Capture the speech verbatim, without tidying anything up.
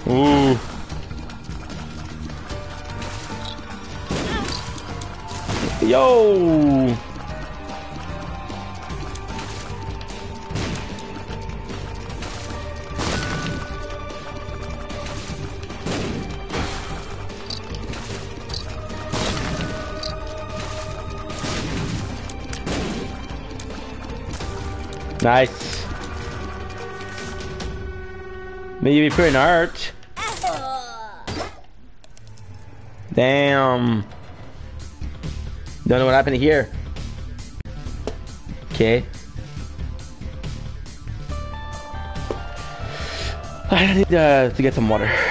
Ooh. Yo. Nice. Maybe for an art. Damn. Don't know what happened here. Okay. I need uh, to get some water.